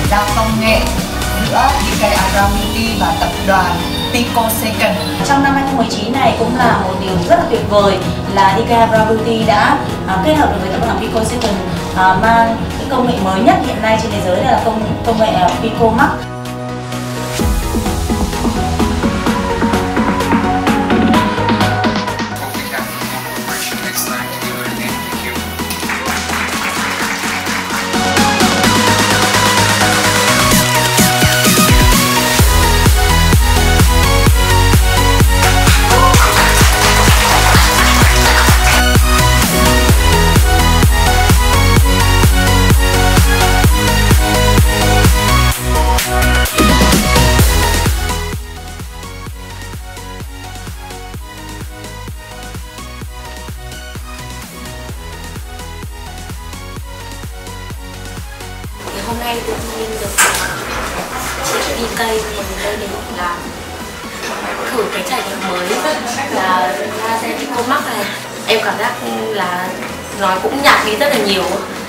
giao công nghệ giữa DK Eyebrow Beauty và tập đoàn Picosecond. Trong năm 2019 này cũng là một điều rất là tuyệt vời là DK Eyebrow Beauty đã kết hợp được với tập đoàn Picosecond mang cái công nghệ mới nhất hiện nay trên thế giới, là công nghệ Pico Max. Hôm nay tự nhiên được chị DK mời đây để làm thử cái trải nghiệm mới là laser Pico Max này. Em cảm giác là nó cũng nhạt đi rất là nhiều.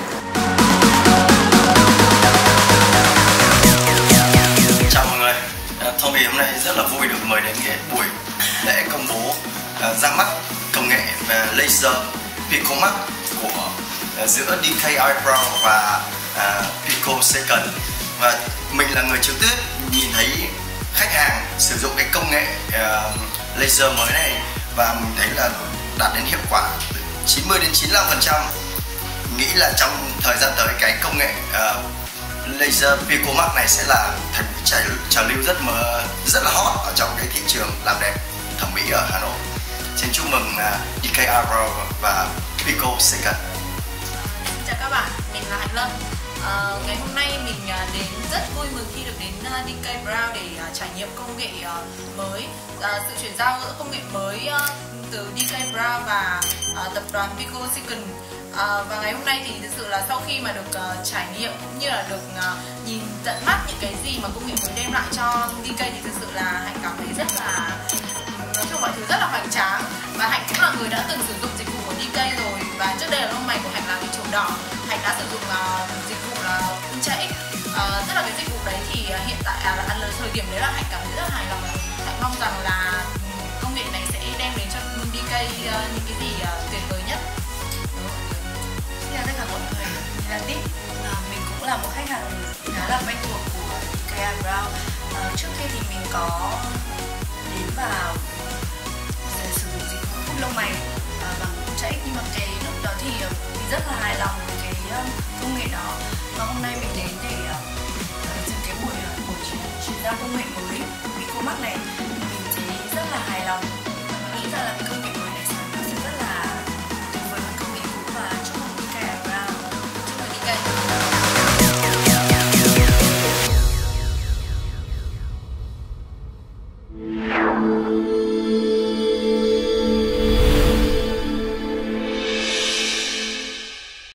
Chào mọi người, Tommy hôm nay rất là vui được mời đến cái buổi lễ công bố ra mắt công nghệ laser Pico Max của giữa DK Eyebrow và Picosecond. Và mình là người trực tiếp nhìn thấy khách hàng sử dụng cái công nghệ laser mới này, và mình thấy là đạt đến hiệu quả từ 90 đến 95%. Nghĩ là trong thời gian tới cái công nghệ laser Pico Max này sẽ là thành một trào lưu rất là hot ở trong cái thị trường làm đẹp thẩm mỹ ở Hà Nội. Xin chúc mừng DK Eyebrow và Picosecond. Chào các bạn, mình là Hạnh Lâm. Ngày hôm nay mình đến rất vui mừng khi được đến DK Eyebrow để trải nghiệm công nghệ mới, sự chuyển giao giữa công nghệ mới từ DK Eyebrow và tập đoàn Picosecond. Và ngày hôm nay thì thực sự là sau khi mà được trải nghiệm cũng như là được nhìn tận mắt những cái gì mà công nghệ mới đem lại cho DK thì thực sự là Hạnh cảm thấy rất là, nói chung mọi thứ rất là hoành tráng. Và Hạnh cũng là người đã từng sử dụng dịch vụ của DK rồi, và trước đây là lông mày của Hạnh là bị trổ đỏ. Hạnh đã sử dụng dịch vụ là Ultra X, tức là cái dịch vụ đấy thì hiện tại là thời điểm đấy là Hạnh cảm thấy rất là hài lòng. Hạnh mong rằng là công nghệ này sẽ đem đến cho DK những cái gì tuyệt vời nhất. Xin chào tất cả mọi người, mình là Tít. Mình cũng là một khách hàng khá là quen thuộc của DK Eyebrow. Trước kia thì mình có đến vào sử dụng dịch vụ hút lông mày bằng Ultra X, nhưng mà cái lúc đó thì mình rất là hài lòng với cái công nghệ đó. Và hôm nay mình đến để dự cái buổi chuyển giao công nghệ mới Pico Max này, mình thấy rất là hài lòng. Mình nghĩ rằng là cái công nghệ mới